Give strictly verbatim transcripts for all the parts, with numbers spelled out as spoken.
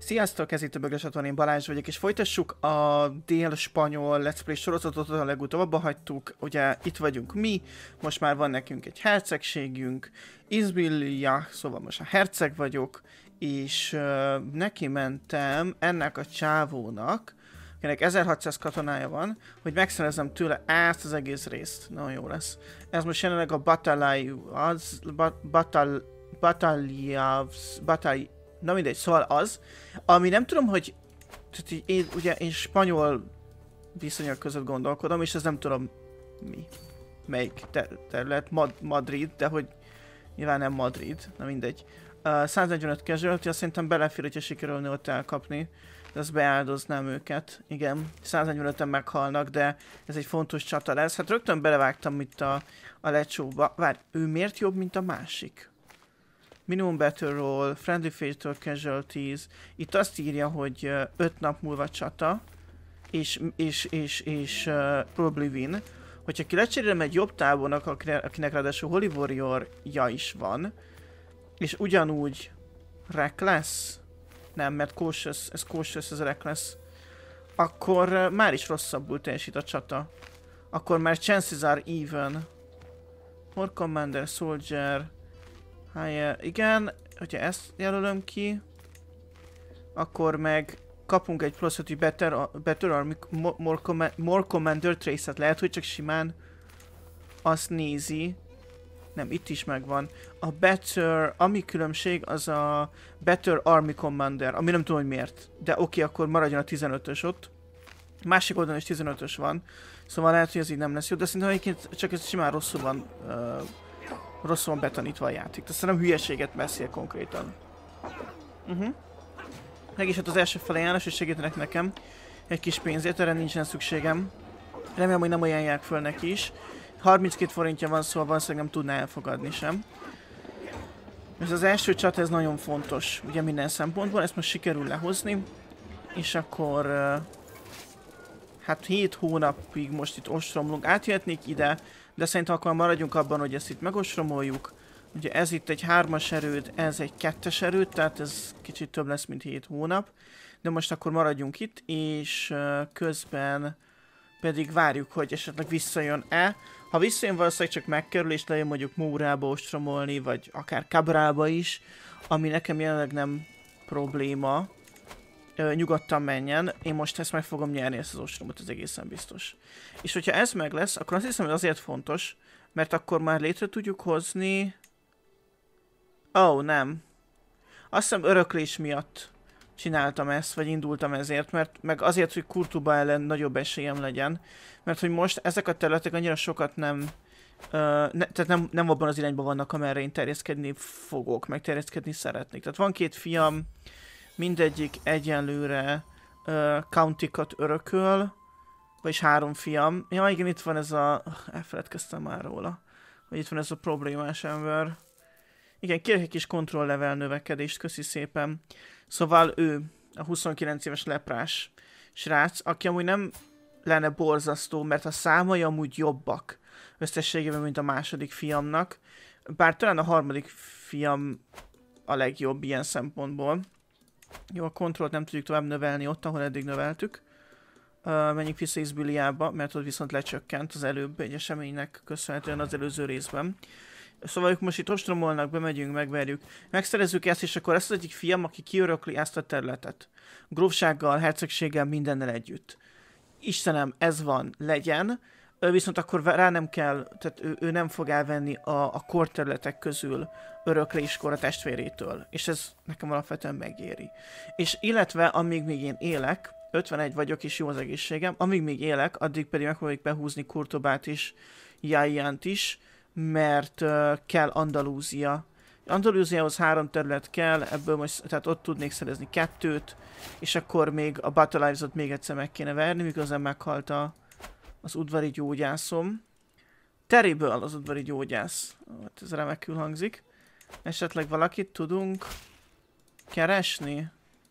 Sziasztok, ez itt a Bögre Csatorna, én Balázs vagyok, és folytassuk a dél-spanyol Let's Play sorozatot, a legutóbb abba hagytuk, ugye itt vagyunk mi, most már van nekünk egy hercegségünk, Izbilia, szóval most a herceg vagyok, és uh, neki mentem ennek a csávónak, akinek ezerhatszáz katonája van, hogy megszerezem tőle ezt az egész részt. Nagyon jó lesz. Ez most jelenleg a Batalai, az, Batal, Bataljavs, Batalj, na mindegy, szóval az, ami nem tudom, hogy tehát így, én, ugye én spanyol viszonyok között gondolkodom, és ez nem tudom mi, melyik ter terület, Mad Madrid, de hogy nyilván nem Madrid, na mindegy. Uh, száznegyvenöt casualty, azt szerintem belefér, hogyha sikerülni ott elkapni, de azt beáldoznám őket, igen, száznegyvenöten meghalnak, de ez egy fontos csata lesz. Hát rögtön belevágtam itt a, a lecsóba. Várj, ő miért jobb, mint a másik? Minimum battle roll, friendly fatal casualties. Itt azt írja, hogy öt nap múlva csata, és, és, és, és uh, probably win. Hogyha ki lecserélem egy jobb tábornak, akinek ráadásul Holy Warrior-ja is van, és ugyanúgy reckless, nem, mert cautious, ez cautious, ez reckless, akkor uh, már is rosszabbul teljesít a csata. Akkor már chances are even. More commander, soldier, higher, igen, hogyha ezt jelölöm ki, akkor meg kapunk egy plusz öt better, better army, more, more, more commander trace-et. Lehet, hogy csak simán azt nézi. Nem, itt is megvan. A better, ami különbség, az a better army commander, ami nem tudom, hogy miért. De oké, okay, akkor maradjon a tizenötös ott. Másik oldalon is tizenötös van. Szóval lehet, hogy ez így nem lesz jó, de szerintem egyébként csak ez simán rosszul van, uh, rosszul van betanítva a játék. Tehát szerintem hülyeséget beszél konkrétan. Uh -huh. Meg is hát az első felajánlás, hogy segítenek nekem egy kis pénzért, erre nincsen szükségem. Remélem, hogy nem ajánlják föl neki is. harminckét forintja van, szóval valószínűleg nem tudná elfogadni sem. És az első csat, ez nagyon fontos, ugye minden szempontból, ezt most sikerül lehozni. És akkor hát hét hónapig most itt ostromlunk. Átjöhetnék ide, de szerintem akkor maradjunk abban, hogy ezt itt megostromoljuk. Ugye ez itt egy hármas erőd, ez egy kettes erőd, tehát ez kicsit több lesz, mint hét hónap. De most akkor maradjunk itt, és közben pedig várjuk, hogy esetleg visszajön-e. Ha visszajön, valószínűleg csak megkerül, és lejön mondjuk Mórába ostromolni, vagy akár Cabrába is, ami nekem jelenleg nem probléma. Ö, nyugodtan menjen, én most ezt meg fogom nyerni, ezt az ostromot, ez egészen biztos. És hogyha ez meg lesz, akkor azt hiszem, hogy azért fontos, mert akkor már létre tudjuk hozni... Ó, oh, nem. Azt hiszem öröklés miatt csináltam ezt, vagy indultam ezért, mert meg azért, hogy Kurtuba ellen nagyobb esélyem legyen. Mert hogy most ezek a területek annyira sokat nem... Uh, ne, tehát nem, nem abban az irányban vannak, amerre én terjeszkedni fogok, meg terjeszkedni szeretnék. Tehát van két fiam, mindegyik egyenlőre uh, county-kat örököl, vagyis három fiam. Ja, igen, itt van ez a... Elfeledkeztem már róla. Hogy itt van ez a problémás ember. Igen, kérek egy kis control level növekedést, köszi szépen. Szóval ő, a huszonkilenc éves leprás srác, aki amúgy nem lenne borzasztó, mert a számai amúgy jobbak összességében, mint a második fiamnak. Bár talán a harmadik fiam a legjobb ilyen szempontból. Jó, a kontrollt nem tudjuk tovább növelni ott, ahol eddig növeltük. Uh, menjünk vissza Izbiliába, mert ott viszont lecsökkent az előbb egy eseménynek köszönhetően az előző részben. Szóval ők most itt ostromolnak, bemegyünk, megverjük. Megszerezzük ezt, és akkor ezt az egyik fiam, aki kiörökli ezt a területet. Grófsággal, hercegséggel, mindennel együtt. Istenem, ez van, legyen. Ő viszont akkor rá nem kell, tehát ő, ő nem fog elvenni a, a korterületek közül örökléskor a testvérétől. És ez nekem alapvetően megéri. És illetve, amíg még én élek, ötvenegy vagyok, és jó az egészségem, amíg még élek, addig pedig megpróbáljuk behúzni Kurtubát is, Jaiánt is, mert uh, kell Andalúzia. Andalúziához három terület kell, ebből most, tehát ott tudnék szerezni kettőt, és akkor még a Battleives-ot még egyszer meg kéne verni, miközben meghalt a, az udvari gyógyászom. Terrible az udvari gyógyász. Hát ez remekül hangzik. Esetleg valakit tudunk keresni?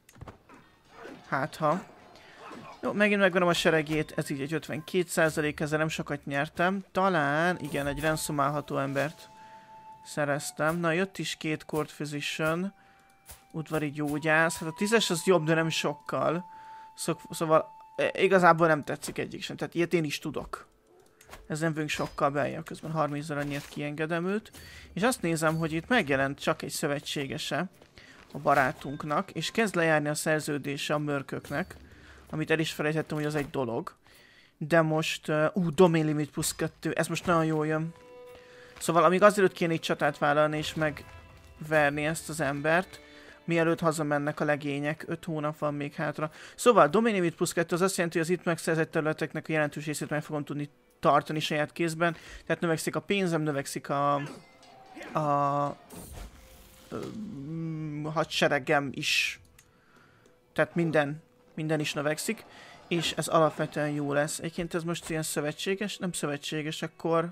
Hát ha. Jó, megint megvenem a seregét, ez így egy ötvenkét százalék, ezzel nem sokat nyertem. Talán, igen, egy ransomálható embert szereztem. Na, jött is két court physician. Udvari gyógyász. Hát a tízes az jobb, de nem sokkal. Szok, szóval igazából nem tetszik egyik sem. Tehát ilyet én is tudok. Ez nem vagyunk sokkal beljebb, közben harminc annyit kiengedem őt. És azt nézem, hogy itt megjelent csak egy szövetségese a barátunknak, és kezd lejárni a szerződése a mörköknek, amit el is felejtettem, hogy az egy dolog. De most, ú, uh, domain limit plusz kettő, ez most nagyon jól jön. Szóval amíg azelőtt kéne egy csatát vállalni és megverni ezt az embert, mielőtt hazamennek a legények, öt hónap van még hátra. Szóval domain limit plusz kettő az azt jelenti, hogy az itt megszerzett területeknek a jelentős részét meg fogom tudni tartani saját kézben. Tehát növekszik a pénzem, növekszik a, a, a hadseregem is. Tehát minden, minden is növekszik. És ez alapvetően jó lesz. Egyébként ez most ilyen szövetséges, nem szövetséges, akkor...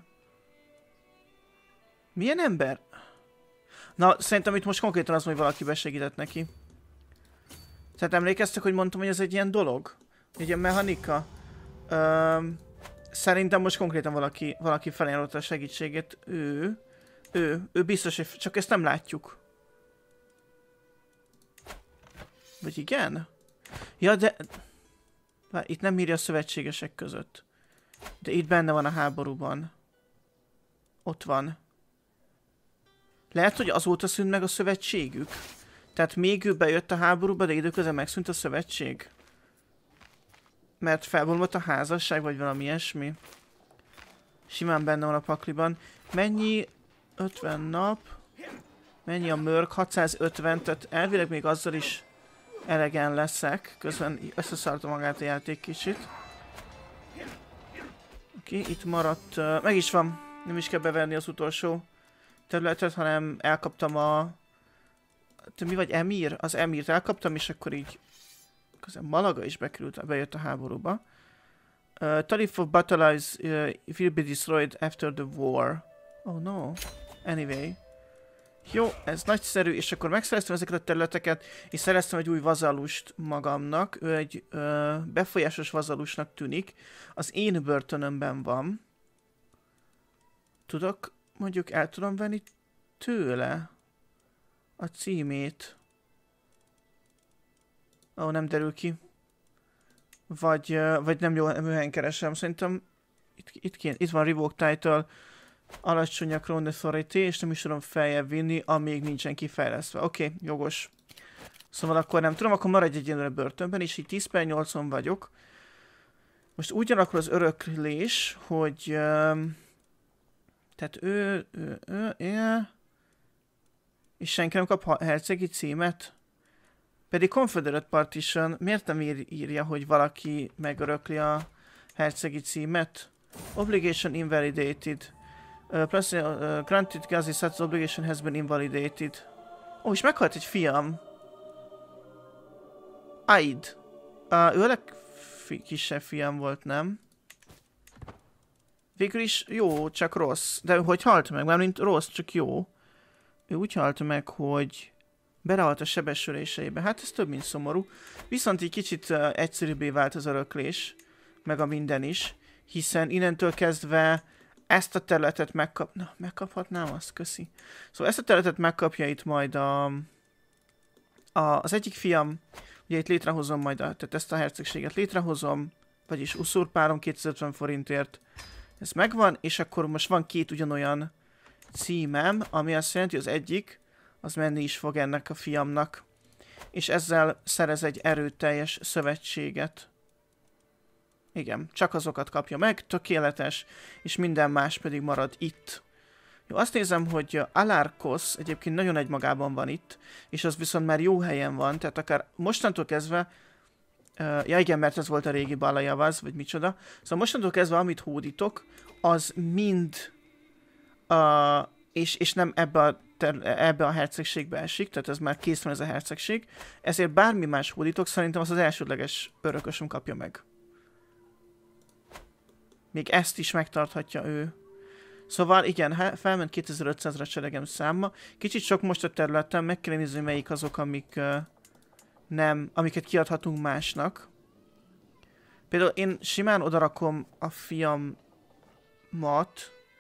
Milyen ember? Na, szerintem itt most konkrétan az, hogy valaki besegített neki. Tehát emlékeztek, hogy mondtam, hogy ez egy ilyen dolog? Egy ilyen mechanika? Öm, szerintem most konkrétan valaki, valaki felajánlotta a segítségét. Ő, ő, ő biztos, hogy csak ezt nem látjuk. Vagy igen? Ja, de... Vár, itt nem írja a szövetségesek között. De itt benne van a háborúban. Ott van. Lehet, hogy azóta szűnt meg a szövetségük. Tehát még ő bejött a háborúba, de időközben megszűnt a szövetség. Mert felbomlott a házasság, vagy valami ilyesmi. Simán benne van a pakliban. Mennyi? ötven nap. Mennyi a mörk? hatszázötven, tehát elvileg még azzal is elegen leszek. Közben összeszarta magát a játék kicsit. Oké, okay, itt maradt. Uh, meg is van. Nem is kell bevenni az utolsó területet, hanem elkaptam a... Te mi vagy Emir? Az Emirt elkaptam, és akkor így... Közben Malaga is bekerült, bejött a háborúba. Uh, Tarif of battalions uh, will be destroyed after the war. Oh no. Anyway. Jó, ez nagyszerű, és akkor megszereztem ezeket a területeket, és szereztem egy új vazalust magamnak. Ő egy uh, befolyásos vazalusnak tűnik. Az én börtönömben van. Tudok, mondjuk el tudom venni tőle a címét. Ó, oh, nem derül ki. Vagy, uh, vagy nem jó helyen keresem. Szerintem itt, itt, kéne, itt van Revoke Title, alacsony a Crown Authority, és nem is tudom feljebb vinni, amíg nincsen kifejlesztve. Oké, okay, jogos. Szóval akkor nem tudom, akkor maradj egyenlőre börtönben, és így tíz per nyolcon vagyok. Most úgy alakul az öröklés, hogy... Um, tehát ő, ő, ő, ő, és senki nem kap hercegi címet? Pedig Confederate Partition, miért nem ír, írja, hogy valaki megörökli a hercegi címet? Obligation invalidated. Uh, plus, uh, granted Gazi such obligation has been invalidated. Ó, és meghalt egy fiam. Aid. Uh, ő a legkisebb fiam volt, nem? Végül is jó, csak rossz. De hogy halt meg? Mármint rossz, csak jó. Ő úgy halt meg, hogy belehalt a sebesüléseibe. Hát ez több, mint szomorú. Viszont így kicsit uh, egyszerűbbé vált az öröklés. Meg a minden is. Hiszen innentől kezdve ezt a területet megkap... Na, megkaphatnám azt, köszi. Szóval ezt a területet megkapja itt majd a... a az egyik fiam. Ugye itt létrehozom majd, a, tehát ezt a hercegséget létrehozom. Vagyis uszurpálom kétszázötven forintért. Ez megvan, és akkor most van két ugyanolyan címem, ami azt jelenti, hogy az egyik, az menni is fog ennek a fiamnak. És ezzel szerez egy erőteljes szövetséget. Igen, csak azokat kapja meg, tökéletes, és minden más pedig marad itt. Jó, azt nézem, hogy Alarkos egyébként nagyon egymagában van itt, és az viszont már jó helyen van, tehát akár mostantól kezdve, uh, ja igen, mert ez volt a régi Balajavaz, vagy micsoda, szóval mostantól kezdve, amit hódítok, az mind, uh, és, és nem ebbe a, ebbe a hercegségbe esik, tehát ez már kész van ez a hercegség, ezért bármi más hódítok, szerintem az az elsődleges örökösöm kapja meg. Még ezt is megtarthatja ő. Szóval igen, felment kétezer-ötszázra cseregem száma. Kicsit sok most a területen, meg kell nézni, melyik azok, amik uh, nem, amiket kiadhatunk másnak. Például én simán odarakom a fiamat.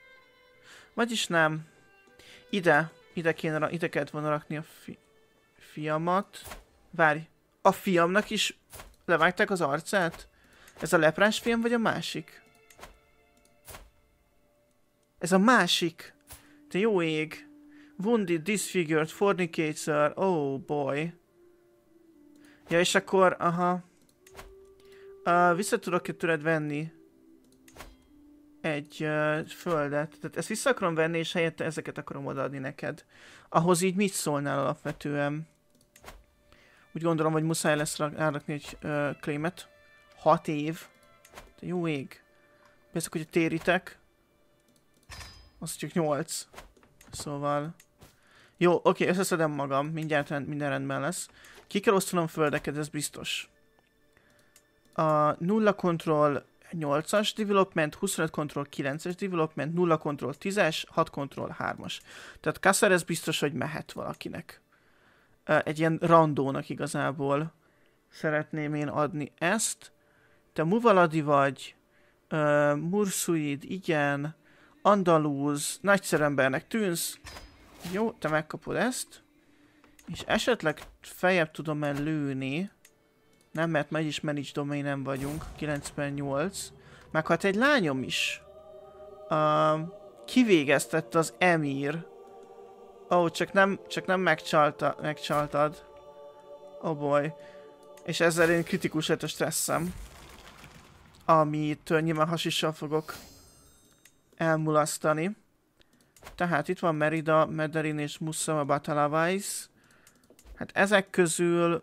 Vagyis nem. Ide, ide kéne, ide kellett volna rakni a fi, fiamat. Várj, a fiamnak is levágták az arcát? Ez a leprás fiam, vagy a másik? Ez a másik. Te jó ég. Wounded, disfigured, fornicator. Oh boy. Ja, és akkor, aha. Uh, vissza tudok-e tőled venni egy uh, földet. Tehát ezt vissza akarom venni, és helyette ezeket akarom odaadni neked. Ahhoz így mit szólnál alapvetően? Úgy gondolom, hogy muszáj lesz rárakni egy uh, claimet. Hat év. De jó ég. Persze, hogy a téritek. Az csak nyolc. Szóval... Jó, oké, összeszedem magam. Mindjárt rend, minden rendben lesz. Ki kell osztanom földeket, ez biztos. A nulla control nyolcas development, huszonöt control kilences development, nulla control tízes, hat control hármas. Tehát Kasser ez biztos, hogy mehet valakinek. Egy ilyen randónak igazából szeretném én adni ezt. Te Muvaladi vagy, uh, Mursuid, igen, Andalúz, nagyszerű embernek tűnsz. Jó, te megkapod ezt. És esetleg feljebb tudom el lőni. Nem, mert meg is manage domain-en vagyunk. kilencvennyolc. Meghalt egy lányom is. Uh, kivégeztette az emír. Ó, oh, csak nem, csak nem megcsalta, megcsaltad. Oh boy. És ezzel én kritikus lett a stresszem. Amit uh, nyilván hasissal fogok elmulasztani. Tehát itt van Merida, Mederin és Mussama Batalavais. Hát ezek közül...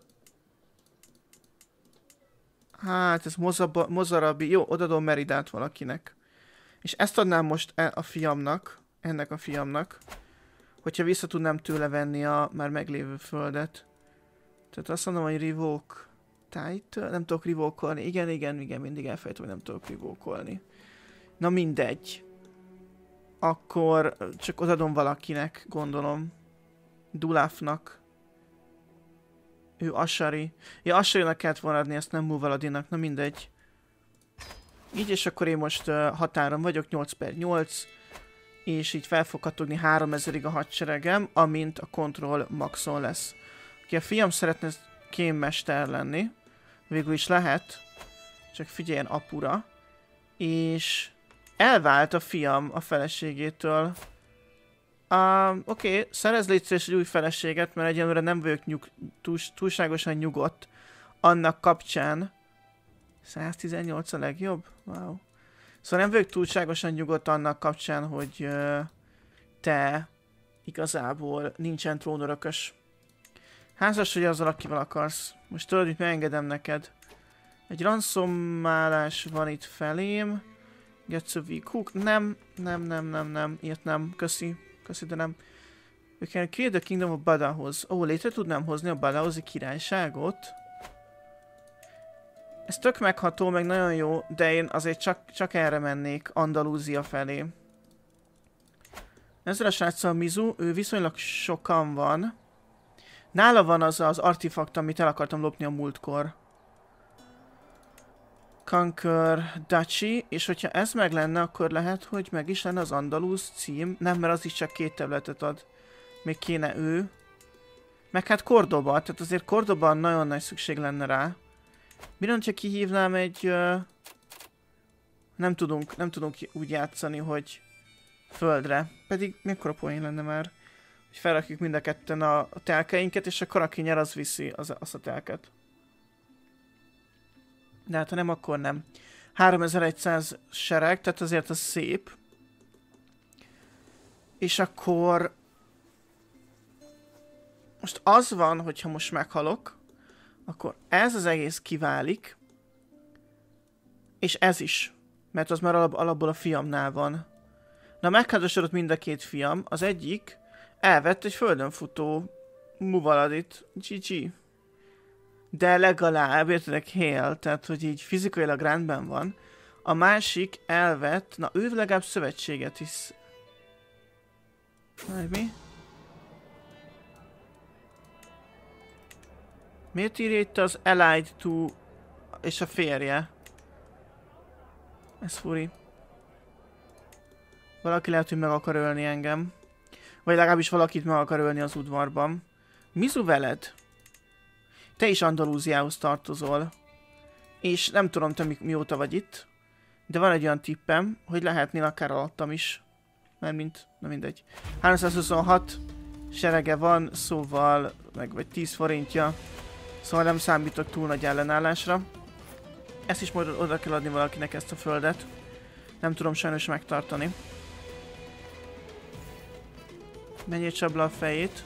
Hát ez Mozaba, Mozarabi... Jó, odadom Meridát valakinek. És ezt adnám most e a fiamnak. Ennek a fiamnak. Hogyha vissza tudnám tőle venni a már meglévő földet. Tehát azt mondom, hogy revoke title. Nem tudok revoke-olni. Igen, igen, igen, mindig elfejtem, hogy nem tudok revoke-olni. Na mindegy. Akkor csak odadom valakinek, gondolom. Dulafnak. Ő Ashari. Ja, Asharinak kellett volna adni, ezt nem Muvaladinak, na mindegy. Így, és akkor én most uh, határon vagyok, nyolc per nyolc. És így fel fog kattogni háromezerig a hadseregem, amint a control maxon lesz. Ki a fiam szeretne kémmester lenni. Végül is lehet. Csak figyeljen apura. És... elvált a fiam a feleségétől. Uh, Oké, okay. Szerez légy egy új feleséget, mert egyenlőre nem vagyok nyug, túl, túlságosan nyugodt annak kapcsán. száztizennyolc a legjobb? Wow. Szóval nem vagyok túlságosan nyugodt annak kapcsán, hogy uh, te igazából nincsen trónörökös. Házas vagy azzal, akivel akarsz. Most tudod, hogy megengedem neked. Egy ranszomálás van itt felém. Gets a weak hook. Nem, nem, nem, nem, nem. Ilyet nem. Köszi. Köszi, de nem. We can create the kingdom of Badajoz. Ó, létre tudnám hozni a Badajozi királyságot. Ez tök megható, meg nagyon jó, de én azért csak, csak erre mennék, Andalúzia felé. Ezzel a sráccal Mizu, ő viszonylag sokan van. Nála van az az artefakt, amit el akartam lopni a múltkor. Conquer Duchy, és hogyha ez meg lenne, akkor lehet, hogy meg is lenne az Andalúz cím. Nem, mert az is csak két területet ad. Még kéne ő. Meg hát Cordoba, tehát azért Cordoba nagyon nagy szükség lenne rá. Miről csak kihívnám egy... Uh... Nem tudunk, nem tudunk úgy játszani, hogy földre. Pedig mekkora poén lenne már, hogy felrakjuk mind a ketten a, a telkeinket, és akkor aki nyer, az viszi az, azt a telket. De hát ha nem, akkor nem. háromezer-száz sereg, tehát azért az szép. És akkor... Most az van, hogyha most meghalok, akkor ez az egész kiválik. És ez is. Mert az már alap, alapból a fiamnál van. Na, megházasodott mind a két fiam. Az egyik elvett egy földön futó Muvaladit. gé gé. De legalább, értedek, Hail, tehát hogy így fizikailag rendben van. A másik elvett, na ő legalább szövetséget hisz. Várj, mi? Miért írja itt az Allied to és a férje? Ez furi. Valaki lehet, hogy meg akar ölni engem. Vagy legalábbis valakit meg akar ölni az udvarban. Mizu veled? te is Andalúziához tartozol. És nem tudom, te mi, mióta vagy itt, de van egy olyan tippem, hogy lehetnél akár alattam is. Mert mint, na mindegy. háromszázhuszonhat serege van, szóval, meg vagy tíz forintja. Szóval nem számítok túl nagy ellenállásra. Ezt is majd oda kell adni valakinek, ezt a földet. Nem tudom sajnos megtartani. Menjél csabla a fejét.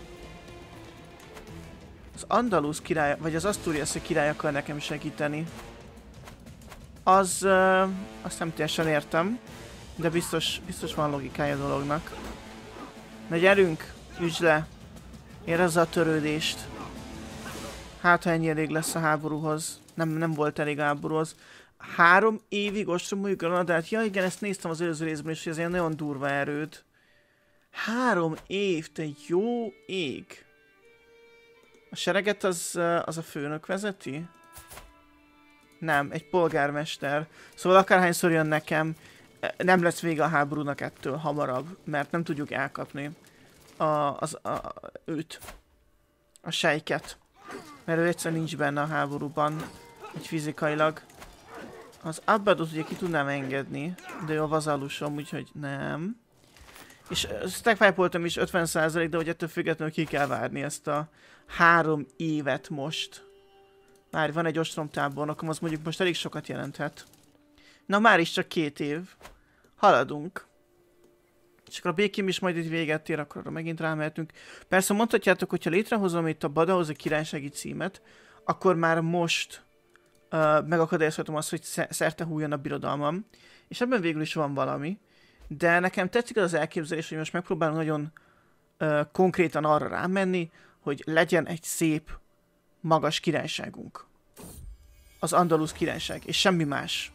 Az Andalusz király, vagy az Asturias király akar nekem segíteni. Az, uh, azt nem teljesen értem, de biztos, biztos van logikája a dolognak. Na gyerünk, üsd le, érezze a törődést. Hát, ha ennyi elég lesz a háborúhoz. Nem, nem volt elég a háborúhoz. Három évig ostromoljuk Granadát. Ja igen, ezt néztem az előző részben is, hogy ez ilyen nagyon durva erőd. Három év, te jó ég. A sereget az, az a főnök vezeti? Nem, egy polgármester. Szóval akárhányszor jön nekem, nem lesz vége a háborúnak ettől hamarabb, mert nem tudjuk elkapni a, az, a, őt, a sejket. Mert ő egyszerűen nincs benne a háborúban, így fizikailag. Az Abbadot ugye ki tudnám engedni, de ő a vazalusom, úgyhogy nem. És stackpipe-oltam is ötven százalék, de hogy ettől függetlenül ki kell várni ezt a három évet most. Már van egy ostromtábornokom, az mondjuk most elég sokat jelenthet. Na már is csak két év. Haladunk. És akkor a békém is majd egy véget ér, akkor arra megint rámehetünk. Persze mondhatjátok, hogyha létrehozom itt a Badajoz királysági címet, akkor már most uh, megakadályozhatom azt, hogy szerte hújjon a birodalmam. És ebben végül is van valami. De nekem tetszik az, az elképzelés, hogy most megpróbálom nagyon uh, konkrétan arra rámenni, hogy legyen egy szép, magas királyságunk. Az Andalusz királyság, és semmi más.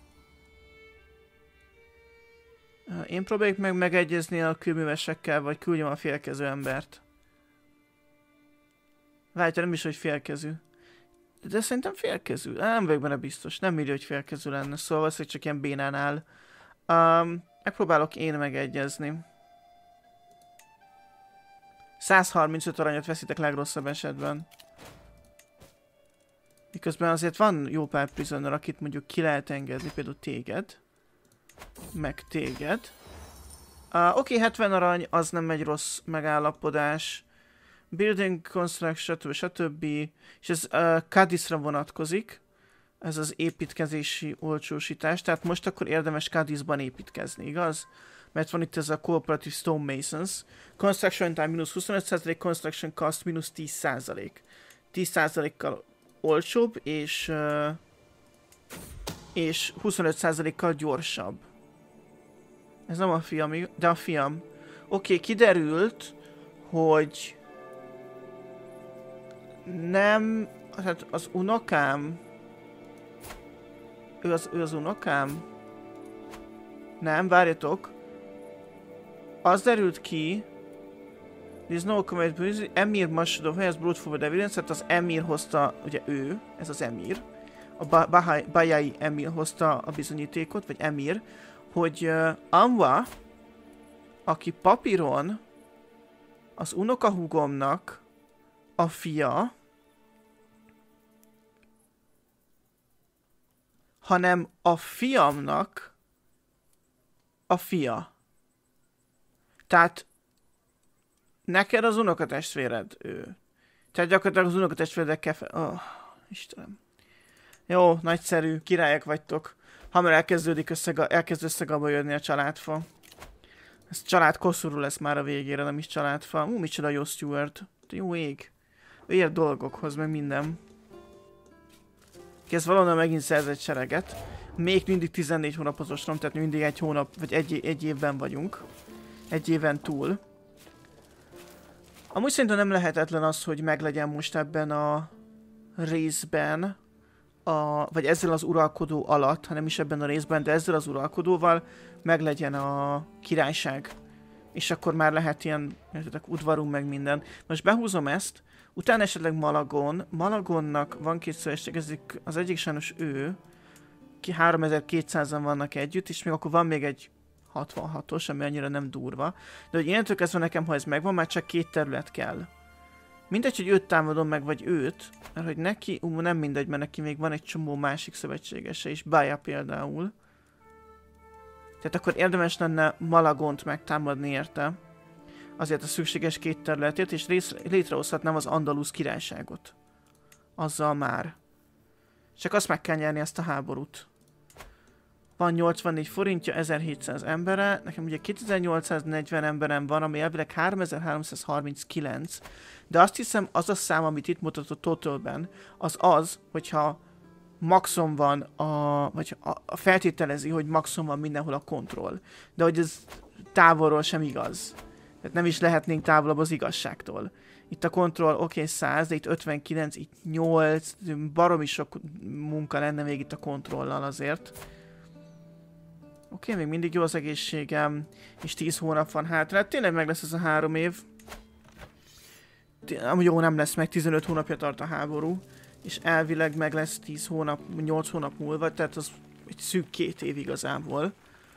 Uh, én próbáljuk meg megegyezni a kőművesekkel, vagy küldjem a félkező embert. Várjál, nem is, hogy félkezű. De szerintem félkezű. Nem vagyok benne biztos. Nem írja, hogy félkezű lenne, szóval valószínűleg csak ilyen bénán áll. Um, megpróbálok én megegyezni. száz harmincöt aranyat veszitek legrosszabb esetben. Miközben azért van jó pár prisoner, akit mondjuk ki lehet engedni, például téged. Meg téged. Uh, Oké, okay, hetven arany, az nem egy rossz megállapodás. Building, construction, stb. stb. És ez uh, Cadizra vonatkozik. Ez az építkezési olcsósítás. Tehát most akkor érdemes Cadizban építkezni, igaz? Mert van itt ez a Cooperative Stonemasons. Construction time mínusz huszonöt százalék, construction cost mínusz tíz százalék. tíz százalékkal olcsóbb, és, uh, és huszonöt százalékkal gyorsabb. Ez nem a fiam, de a fiam. Oké, okay, kiderült, hogy nem, hát az unokám, ő az, ő az unokám? Nem, várjatok. Az derült ki, There's no comment, Emir Masudov has brought forward evidence, tehát az Emir hozta, ugye ő, ez az Emir, a Bajai Emir hozta a bizonyítékot, vagy Emir, hogy uh, Anwa, aki papíron az unokahúgomnak a fia, hanem a fiamnak a fia. Tehát neked az unokatestvéred ő. Tehát gyakorlatilag az unokatestvéredek kell fel... Oh, Istenem. Jó, nagyszerű, királyok vagytok. Hamar elkezdődik összega, elkezd összegabba jönni a családfa. Ez család koszorú lesz már a végére, nem is családfa. Ú, micsoda jó Stuart. Jó ég. Ő ért dolgokhoz, meg minden. Ez valahol megint szerzett sereget. Még mindig tizennégy hónapos ostrom, tehát mindig egy hónap, vagy egy, egy évben vagyunk. Egy éven túl. Amúgy szerintem nem lehetetlen az, hogy meglegyen most ebben a részben, a, vagy ezzel az uralkodó alatt, hanem is ebben a részben, de ezzel az uralkodóval meglegyen a királyság. És akkor már lehet ilyen, értetek, udvarunk meg minden. Most behúzom ezt, utána esetleg Malagon. Malagonnak van két szövetségezik, az egyik sajnos ő, ki háromezer-kétszázan vannak együtt, és még akkor van még egy hatvanhatos, ami annyira nem durva. De hogy innentől kezdve nekem, ha ez megvan, már csak két terület kell. Mindegy, hogy őt támadom meg, vagy őt, mert hogy neki, ú, nem mindegy, mert neki még van egy csomó másik szövetségese is, Baja például. Tehát akkor érdemes lenne Malagont megtámadni érte. Azért a szükséges két területért, és rész, létrehozhatnám az Andalusz királyságot. Azzal már. Csak azt meg kell nyerni, ezt a háborút. Van nyolcvannégy forintja, ezerhétszáz embere, nekem ugye kétezer-nyolcszáznegyven emberem van, ami elvileg háromezer-háromszázharminckilenc, de azt hiszem az a szám, amit itt mutat a totalben, az az, hogyha maximum van, a, vagy a, feltételezi, hogy maximum van mindenhol a kontroll. De hogy ez távolról sem igaz. Tehát nem is lehetnénk távolabb az igazságtól. Itt a kontroll, oké, okay, száz, de itt ötvenkilenc, itt nyolc, baromi sok munka lenne még itt a kontrollal azért. Oké, okay, még mindig jó az egészségem, és tíz hónap van hátra. Hát tényleg meg lesz ez a három év. Amúgy jó, nem lesz meg, tizenöt hónapja tart a háború. És elvileg meg lesz tíz hónap, nyolc hónap múlva, tehát az egy szűk két év igazából.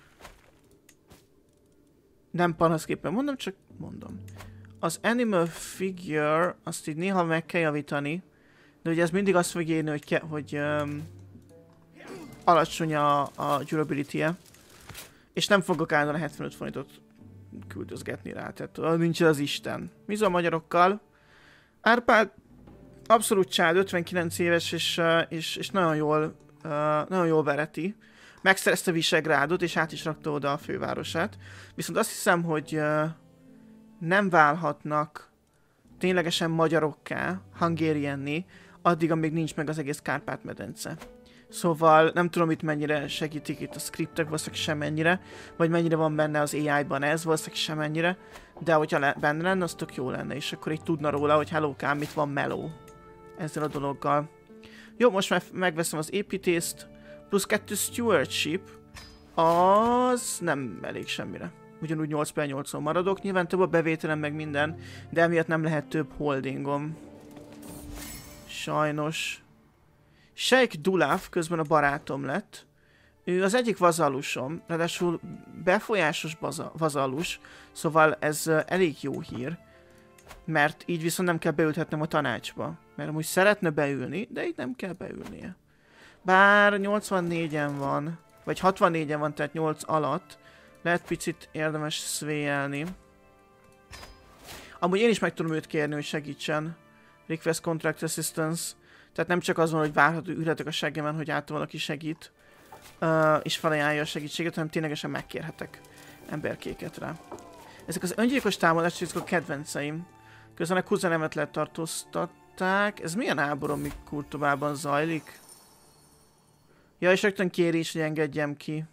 Nem panaszképpen mondom, csak mondom. Az animal figure, azt így néha meg kell javítani, de ugye ez mindig azt fog írni, hogy, ke hogy um, alacsony a, a durability-je. És nem fogok állandóan hetvenöt forintot küldözgetni rá, tehát nincs az Isten. Mi a magyarokkal? Árpád abszolút csád, ötvenkilenc éves, és, és, és nagyon jól, uh, nagyon jól vereti. Megszerezte Visegrádot, és át is rakta oda a fővárosát. Viszont azt hiszem, hogy uh, nem válhatnak ténylegesen magyarokká, hungarianni, addig, amíg nincs meg az egész Kárpát-medence. Szóval nem tudom itt mennyire segítik itt a scriptek, valószínűleg semennyire, vagy mennyire van benne az á i-ban ez, valószínűleg semennyire, de hogyha le benne lenne, az tök jó lenne, és akkor így tudna róla, hogy hellókám, itt van meló ezzel a dologgal. Jó, most már megveszem az építést, plusz kettő stewardship, az nem elég semmire. Ugyanúgy nyolc per nyolcon maradok, nyilván több a bevételem meg minden, de emiatt nem lehet több holdingom. Sajnos. Sheikh Dulaf közben a barátom lett. Ő az egyik vazallusom, ráadásul befolyásos vazallus, szóval ez elég jó hír, mert így viszont nem kell beülhetnem a tanácsba, mert amúgy szeretne beülni, de így nem kell beülnie. Bár nyolcvannégyen van, vagy hatvannégyen van, tehát nyolc alatt, lehet picit érdemes szvéjelni. Amúgy én is meg tudom őt kérni, hogy segítsen. Request Contract Assistance. Tehát nem csak az van, hogy várható ülhetek a seggemen, hogy át valaki segít, uh, és felajánlja a segítséget, hanem ténylegesen megkérhetek emberkéket rá. Ezek az öngyilkos támadások a kedvenceim. Közben a kuzenemet letartóztatták. Ez milyen háború, amik Kurtubában zajlik? Ja, és rögtön kéri is, hogy engedjem ki.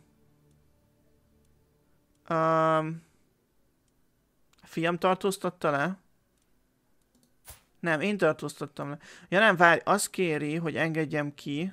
Um, a fiam tartóztatta le? Nem, én tartóztattam le. Ja nem, várj, azt kéri, hogy engedjem ki.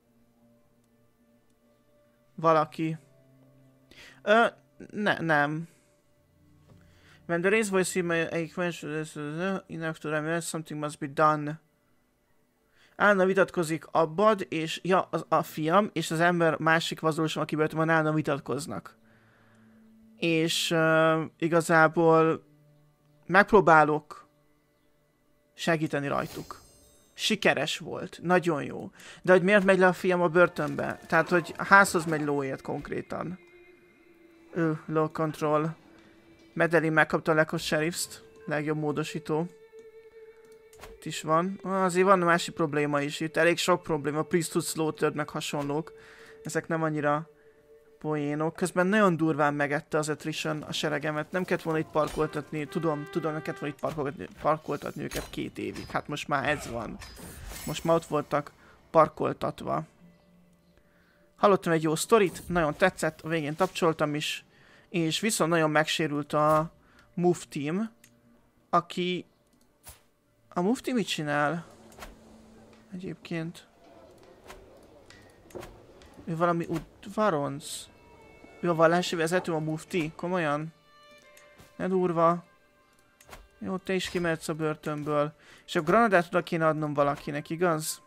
Valaki. Ö, ne, nem. When the race voice in my question enough to remember something must be done. Állandóan vitatkozik Abbad, és ja, az, a fiam, és az ember másik vazulusom, aki bőltem van, állandóan vitatkoznak. És uh, igazából megpróbálok segíteni rajtuk. Sikeres volt. Nagyon jó. De hogy miért megy le a fiam a börtönbe? Tehát, hogy a házhoz megy lóért konkrétan. Ő, low control. Medellin megkapta a Lekos Sheriffs-t. Legjobb módosító. Itt is van. Azért van másik probléma is itt. Elég sok probléma. Priesthood Slaughtered meg hasonlók. Ezek nem annyira poénok. Közben nagyon durván megette az attrition a seregemet. Nem kellett volna itt parkoltatni. Tudom, tudom, nem kellett volna itt parkoltatni, parkoltatni őket két évig. Hát most már ez van. Most már ott voltak parkoltatva. Hallottam egy jó sztorit, nagyon tetszett, a végén tapcsoltam is. És viszont nagyon megsérült a Muftim, aki... A Mufti mit csinál? Egyébként... Ő valami udvaronc. Ő a vallási vezető, a Mufti? Komolyan? Ne durva. Jó, te is kimehetsz a börtönből. És a granadát oda kéne adnom valakinek, igaz?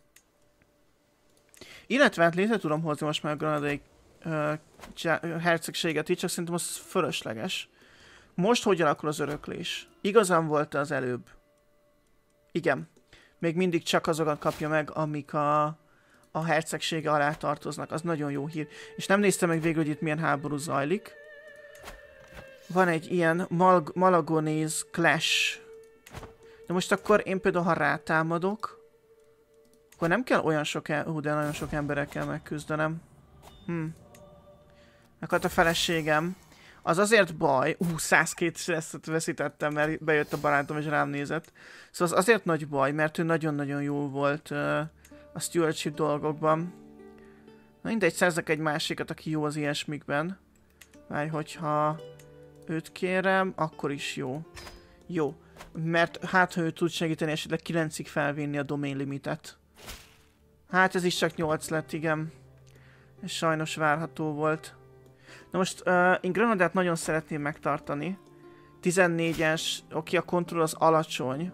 Illetve hát létre tudom hozni most már a granadai uh, hercegséget így, csak szerintem az fölösleges. Most hogy alakul az öröklés? Igazán volt az előbb? Igen. Még mindig csak azokat kapja meg, amik a, a hercegsége alá tartoznak. Az nagyon jó hír. És nem néztem meg végül, hogy itt milyen háború zajlik. Van egy ilyen Mal Malagonese Clash. De most akkor én például, ha rátámadok, akkor nem kell olyan sok, el Hú, de nagyon sok emberekkel megküzdenem. Hm. Meghalt a feleségem. Az azért baj, ú, százkettő stresszet veszítettem, mert bejött a barátom és rám nézett. Szóval az azért nagy baj, mert ő nagyon-nagyon jó volt uh, a stewardship dolgokban. Na mindegy, szerzek egy másikat, aki jó az ilyesmikben. Várj, hogyha őt kérem, akkor is jó. Jó, mert hát, ha ő tud segíteni esetleg kilencig felvinni a domain limitet. Hát ez is csak nyolc lett, igen. Ez sajnos várható volt. Na most uh, én Granadát nagyon szeretném megtartani. tizennégyes, oké, a kontroll az alacsony.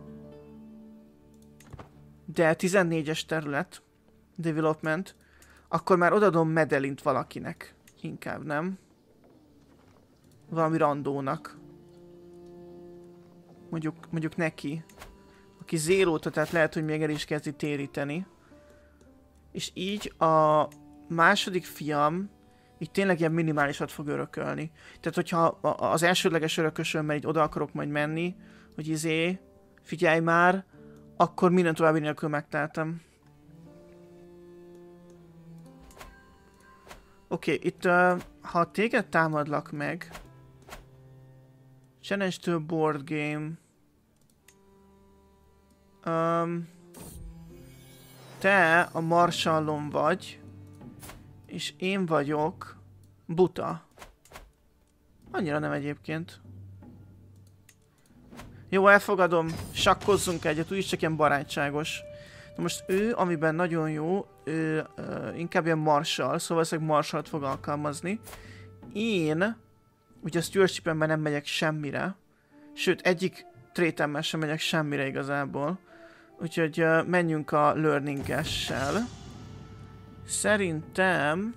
De tizennégyes terület, development, akkor már odadom Medelint valakinek. Inkább nem. Valami randónak. Mondjuk, mondjuk neki. Aki zéróta, tehát lehet, hogy még el is kezdi téríteni. És így a második fiam így tényleg ilyen minimálisat fog örökölni. Tehát, hogyha az elsődleges örökösömmel így oda akarok majd menni, hogy izé, figyelj már, akkor minden további nélkül megteltem. Oké, okay, itt uh, ha téged támadlak meg, challenge to board game. Um, te a marshallom vagy, és én vagyok buta. Annyira nem egyébként. Jó, elfogadom, sakkozzunk egyet, úgyis csak ilyen barátságos. De most ő, amiben nagyon jó, ő uh, inkább ilyen marshall, szóval valószínűleg marshallt fog alkalmazni. Én, ugye a stewardship-emben nem megyek semmire, sőt, egyik trétemmel sem megyek semmire igazából. Úgyhogy uh, menjünk a learning-essel. Szerintem...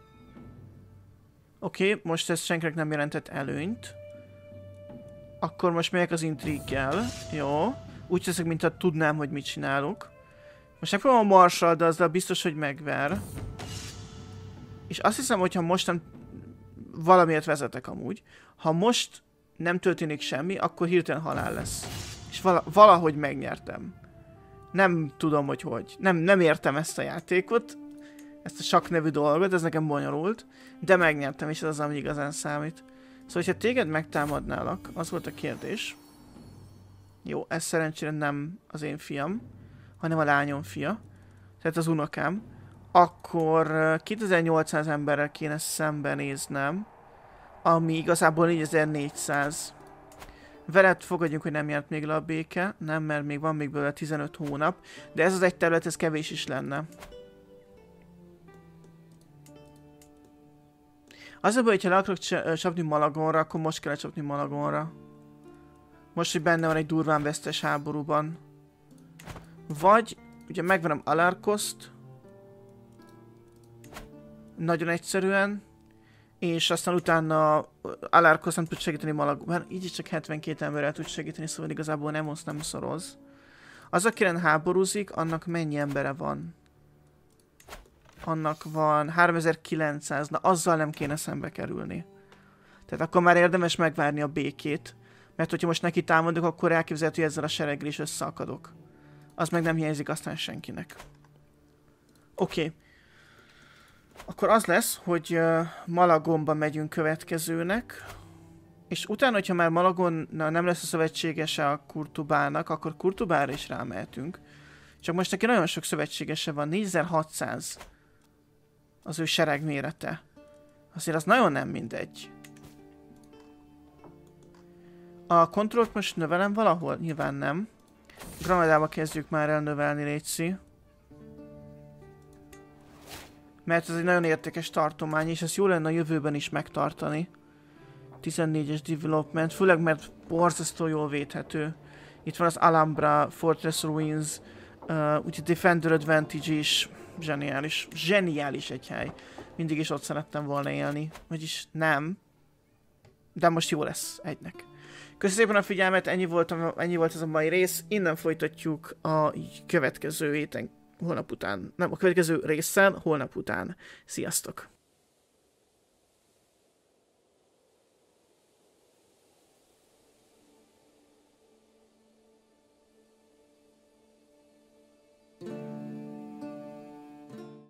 Oké, okay, most ez senkinek nem jelentett előnyt. Akkor most megyek az intriggel. Jó. Úgy teszek, mintha tudnám, hogy mit csinálok. Most megpróbálom a marshall, de azzal biztos, hogy megver. És azt hiszem, hogyha most nem... Valamiért vezetek amúgy. Ha most nem történik semmi, akkor hirtelen halál lesz. És vala valahogy megnyertem. Nem tudom, hogy hogy. Nem, nem értem ezt a játékot. Ezt a sakk nevű dolgot, ez nekem bonyolult. De megnyertem, és ez az, ami igazán számít. Szóval, hogyha téged megtámadnálak, az volt a kérdés. Jó, ez szerencsére nem az én fiam, hanem a lányom fia. Tehát az unokám. Akkor kétezer-nyolcszáz emberrel kéne szembenéznem, ami igazából négyezer-négyszáz. Veled fogadjunk, hogy nem járt még le a béke. Nem, mert még van még belőle tizenöt hónap. De ez az egy terület, ez kevés is lenne. Az a baj, hogyha le akarok csapni Malagonra, akkor most kell csapni Malagonra. Most, hogy benne van egy durván vesztes háborúban. Vagy, ugye megvenem Alarkoszt. Nagyon egyszerűen. És aztán utána Alarkosz nem tud segíteni Malagon. Mert így is csak hetvenkét emberrel tud segíteni, szóval igazából nem osz, nem szoroz. Az, akiren háborúzik, annak mennyi embere van? Annak van háromezer-kilencszáz, na azzal nem kéne szembe kerülni. Tehát akkor már érdemes megvárni a békét. Mert hogyha most neki támadok, akkor elképzelhető, hogy ezzel a sereggel is összeakadok. Az meg nem hiányzik aztán senkinek. Oké. Okay. Akkor az lesz, hogy uh, Malagonba megyünk következőnek. És utána, hogyha már Malagon nem lesz a szövetségese a Kurtubának, akkor Kurtubára is rámehetünk. Csak most neki nagyon sok szövetségese van, négyezer-hatszáz az ő sereg mérete. Azért az nagyon nem mindegy. A kontrollt most növelem valahol? Nyilván nem. Granadába kezdjük már el növelni, létszi. Mert ez egy nagyon értékes tartomány, és ezt jó lenne a jövőben is megtartani. tizennégyes development, főleg mert borzasztó jól védhető. Itt van az Alhambra, Fortress Ruins, uh, úgyhogy Defender Advantage is zseniális. Zseniális egy hely. Mindig is ott szerettem volna élni. Vagyis nem. De most jó lesz egynek. Köszönöm szépen a figyelmet, ennyi volt, a, ennyi volt ez a mai rész. Innen folytatjuk a következő héten, holnap után. Nem, a következő résszel holnap után. Sziasztok!